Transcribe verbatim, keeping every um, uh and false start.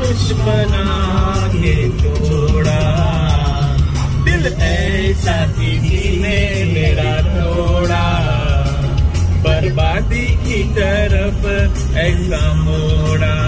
खुश बना के छोड़ा, दिल ऐसा किसी ने मेरा तोड़ा, बर्बादी की तरफ ऐसा मोड़ा।